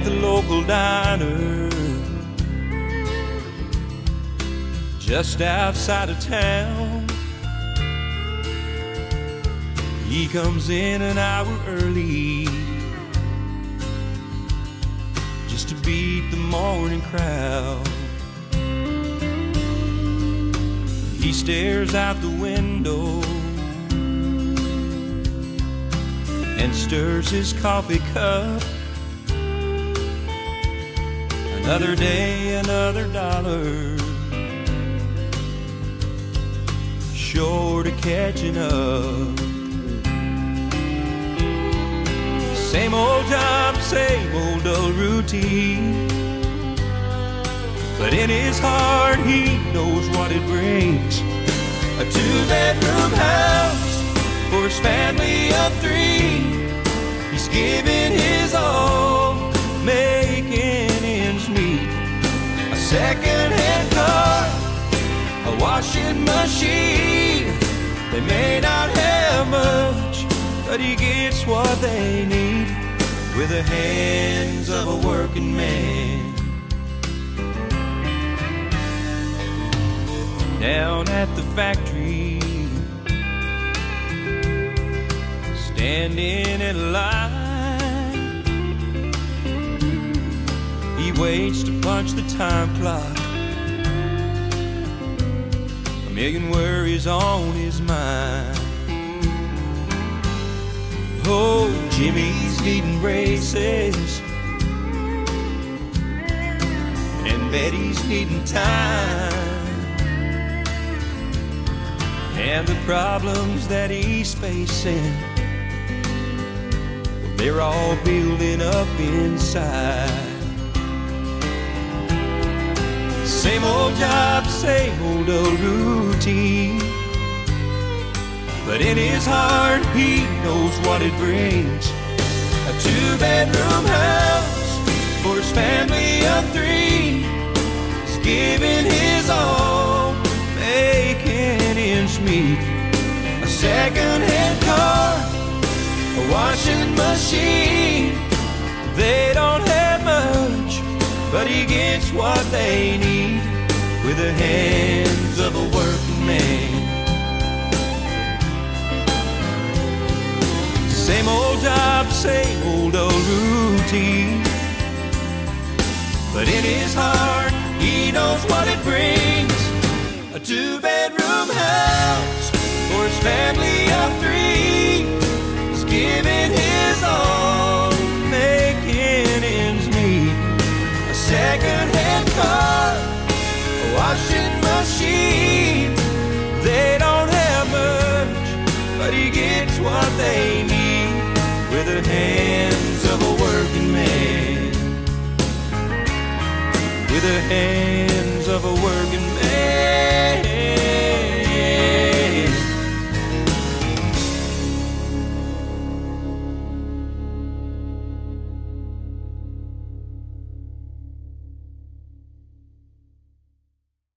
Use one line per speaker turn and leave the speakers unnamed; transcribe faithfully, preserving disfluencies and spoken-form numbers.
the local diner just outside of town. He comes in an hour early just to beat the morning crowd. He stares out the window and stirs his coffee cup. Another day, another dollar, short of catching up. Same old job, same old dull routine, but in his heart he knows what it brings. A two-bedroom house for his family of three. He's giving his all, making ends meet. A second-hand car, a washing machine. They may not have much, but he gets what they need with the hands of a working man. Down at the factory, standing in line, he waits to punch the time clock. A million worries on his mind. Oh, Jimmy's needing braces, and Betty's needing time. And the problems that he's facing, they're all building up inside. Same old job, same old old routine, but in his heart he knows what it brings. A two-bedroom house for his family of three. He's giving his all, making ends meet. A second-hand car, a washing machine. They don't have much, but he gets what they need with the hands of a working man. Same old job, same old old routine, but in his heart he knows what it brings. A two-bedroom house for his family of three. He's giving his all, making ends meet. A second-hand car, a washing machine. They don't have much, but he gets what they need with the hands of a working man. With the hands